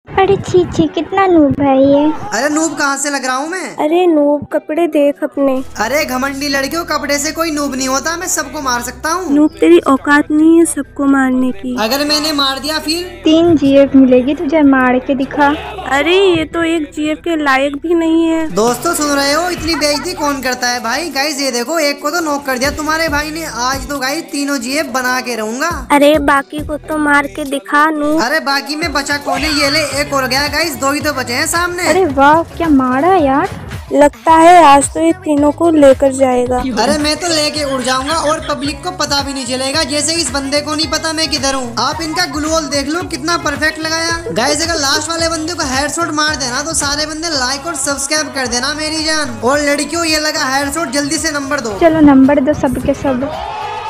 अरे छी छी, कितना नूब है ये। अरे नूब कहाँ से लग रहा हूँ मैं? अरे नूब कपड़े देख अपने। अरे घमंडी लड़कियों, कपड़े से कोई नूब नहीं होता, मैं सबको मार सकता हूँ। नूब तेरी औकात नहीं है सबको मारने की। अगर मैंने मार दिया फिर? 3 जीएफ मिलेगी तुझे, मार के दिखा। अरे ये तो एक जीएफ के लायक भी नहीं है। दोस्तों सुन रहे हो, इतनी बेइज्जती कौन करता है भाई। गाइस ये देखो, एक को तो नॉक कर दिया तुम्हारे भाई ने। आज तो गाइस तीनों जीएफ बना के रहूंगा। अरे बाकी को तो मार के दिखा नूब। अरे बाकी में बचा कौन है? ये ले, एक और गया गाइस, 2 ही तो बचे हैं सामने। अरे वाह, क्या मारा यार। लगता है आज तो ये तीनों को लेकर जाएगा। अरे मैं तो लेके उड़ जाऊंगा और पब्लिक को पता भी नहीं चलेगा, जैसे इस बंदे को नहीं पता मैं किधर हूँ। आप इनका ग्लूवॉल देख लो कितना परफेक्ट लगाया। गाइस अगर लास्ट वाले बंदे को हेडशॉट मार देना तो सारे बंदे लाइक और सब्सक्राइब कर देना मेरी जान। और लड़कियों ये लगा हेडशॉट, जल्दी से नंबर दो। चलो नंबर दो सबके सब।